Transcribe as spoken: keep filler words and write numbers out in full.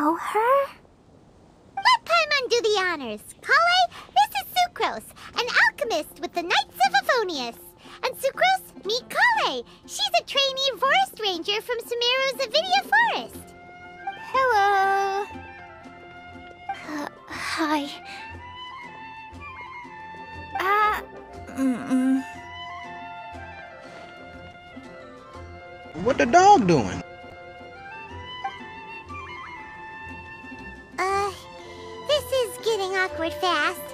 know her? Let Paimon do the honors. Collei, this is Sucrose, an alchemist with the Knights of Euphonius. And Sucrose, meet Collei. She's a trainee forest ranger from Sumeru's Avidia Forest. Hello. Uh, hi. Uh, mm-mm. What the dog doing? Uh, this is getting awkward fast.